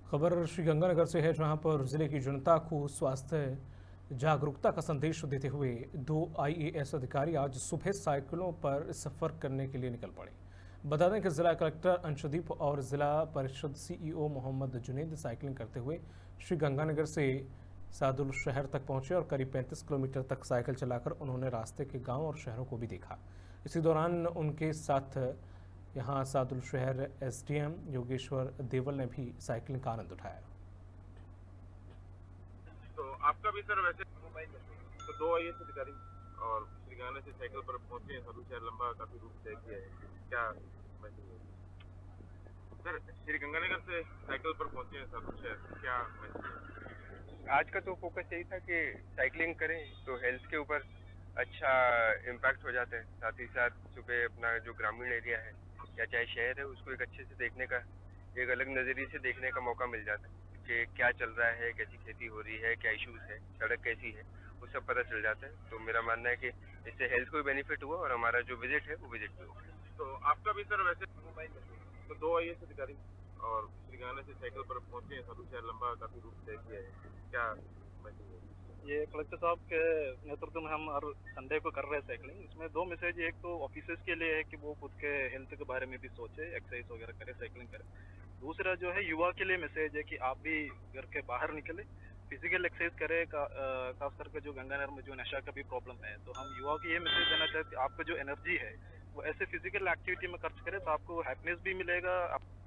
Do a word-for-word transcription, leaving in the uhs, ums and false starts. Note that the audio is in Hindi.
खबर श्रीगंगानगर से है, जहां पर जिले की जनता को स्वास्थ्य जागरूकता का संदेश देते हुए दो आईएएस अधिकारी आज सुबह साइकिलों पर सफर करने के लिए निकल पड़े। बता दें कि जिला कलेक्टर अंशुदीप और जिला परिषद सीईओ मोहम्मद जुनेद साइकिलिंग करते हुए श्रीगंगानगर से सादुल शहर तक पहुंचे और करीब पैंतीस किलोमीटर तक साइकिल चलाकर उन्होंने रास्ते के गांव और शहरों को भी देखा। इसी दौरान उनके साथ यहां सादुल शहर एसडीएम योगेश्वर देवल ने भी साइकिलिंग का आनंद उठाया। तो आपका भी सर वैसे तो दो आई एस अधिकारी और श्रीगंगानगर से साइकिल पर पहुंचे हैं। सादुल शहर लंबा काफी रूट तय किया है, क्या मैसेज है सर? श्रीगंगानगर से साइकिल पर पहुंचे हैं सादुल शहर, क्या मैसेज है? आज का तो फोकस यही था कि साइकिलिंग करें तो हेल्थ के ऊपर अच्छा इम्पैक्ट हो जाता है। साथ ही साथ सुबह अपना जो ग्रामीण एरिया है या चाहे शहर है उसको एक अच्छे से देखने का, एक अलग नज़रिए से देखने का मौका मिल जाता है कि क्या चल रहा है, कैसी खेती हो रही है, क्या इश्यूज है, सड़क कैसी है, वो सब पता चल जाता है। तो मेरा मानना है कि इससे हेल्थ को भी बेनिफिट हुआ और हमारा जो विजिट है वो विजिट भी हुआ। तो आपका भी सर वैसे तो दो आई एस अधिकारी और श्रीगंगानगर से साइकिल पर पहुंचे हैं। सादुल शहर लंबा काफी रूट तय किया है, क्या मैसेज है? ये कलेक्टर साहब के नेतृत्व में हम हर संडे को कर रहे हैं साइकिलिंग। इसमें दो मैसेज, एक तो ऑफिसर्स के लिए है कि वो खुद के हेल्थ के बारे में भी सोचे, एक्सरसाइज वगैरह करें, साइकिलिंग करें। दूसरा जो है युवा के लिए मैसेज है कि आप भी घर के बाहर निकले, फिजिकल एक्सरसाइज करें। का, खास करके जो गंगानगर में जो नशा का भी प्रॉब्लम है, तो हम युवा को ये मैसेज देना चाहते हैं कि आपका जो एनर्जी है वो ऐसे फिजिकल एक्टिविटी में खर्च करें तो आपको हैप्पीनेस भी मिलेगा। आप